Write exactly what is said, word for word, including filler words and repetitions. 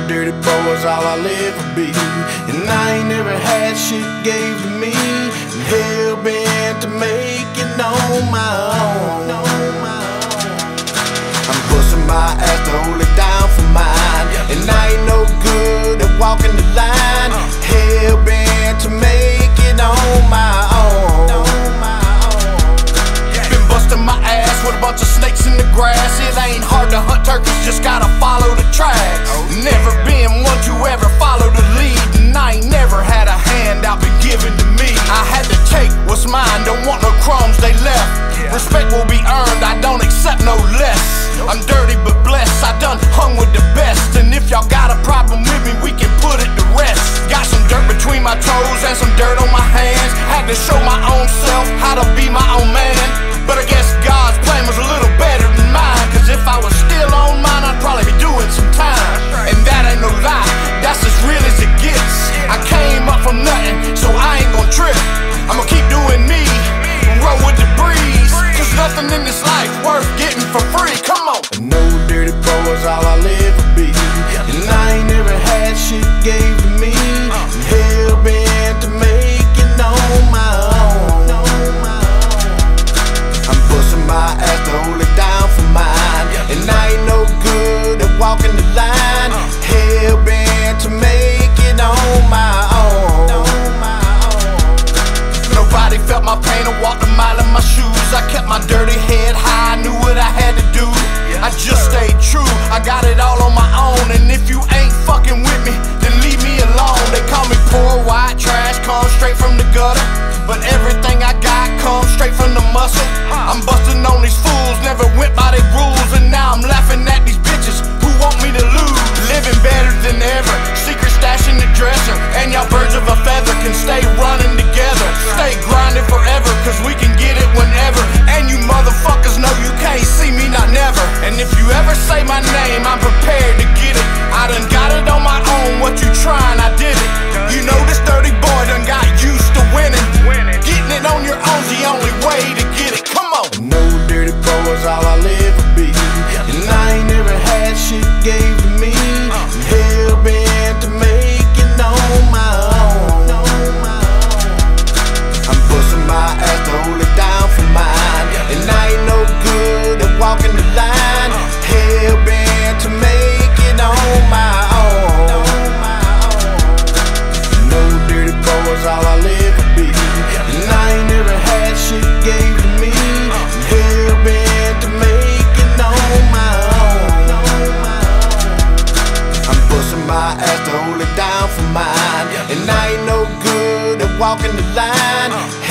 dirty boy is all I'll ever be, and I ain't never had shit gave to me, and hell bent to make it on my own. I'm busting my ass to hold it down for mine, and I ain't no good at walking the line. Hell bent to make it on my own. Been busting my ass with a bunch of snakes in the grass. It ain't hard to hunt turkeys, just gotta follow the tracks. Never been one to ever follow the lead, and I ain't never had a handout been given to me. I had to take what's mine, don't want no crumbs they left. Respect will be earned, I don't accept no less. I'm dirty but blessed, I done hung with the best, and if y'all got a problem with me, we can put it to rest. Got some dirt between my toes and some dirt on my hands. Had to show my own self how to be my own man, but I guess God's plan was a little better than mine, cause if I was still on mine, I'd probably be doing some time. And that ain't no lie, that's as real as it gets. I came up from nothing, so I ain't gon' trip. I'ma keep doing me, roll with the breeze, cause nothing in this life worth getting for free. Come on. No dirty boy is all I'll ever be, and I ain't never had shit gave to me, and hell bent to make it on my own. I'm busting my ass to hold it down for mine, and I ain't no good at walking the line. Hell bent to make it on my own. Nobody felt my pain or walked a mile in my shoes. I kept my dirty head high, I knew what I had to do. I just stayed true, I got it all on my own, and if you ain't fucking with me, then leave me alone. They call me poor white trash, come straight from the gutter, but everything I got comes straight from the muscle. I'm busting on these fools, never went by their rules, and now I'm laughing at these bitches who want me to lose. Living better than ever, secret stash in the dresser, and y'all birds of a feather can stay running together. Stay grinding forever, cause we can get it whenever, and you motherfuckers know you can't see me, not never. And if you ever say my name, I'm prepared to get it. I done got it on my own, what you trying, I did it. You know this dirty boy done got used to winning. Getting it on your own's the only way to get it, come on. No dirty boy is all I'll ever be, and I ain't never had shit gave to me, and hell bent to make it on my own. I'm busting my ass to hold it down for mine, and I ain't no good at walking the line. Hell bent to make it on my own. No dirty boy is all I'll ever be, and I ain't never had shit gave to me, and hell bent to make it on my own. I'm busting my ass to hold it down for mine, and I ain't no good at walking the line.